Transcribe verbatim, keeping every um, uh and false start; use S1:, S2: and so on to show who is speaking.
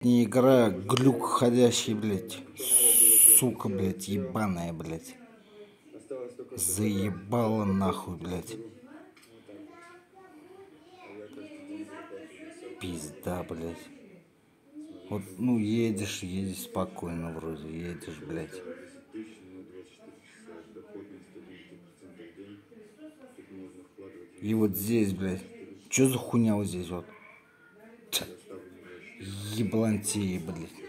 S1: не игра, глюк ходящий, блядь. Сука, блядь, ебаная, блядь. Заебала нахуй, блядь. Пизда, блядь. Вот, ну, едешь, едешь спокойно вроде, едешь, блядь. И вот здесь, блядь. Чё за хуйня вот здесь вот? Еблантеи, блядь.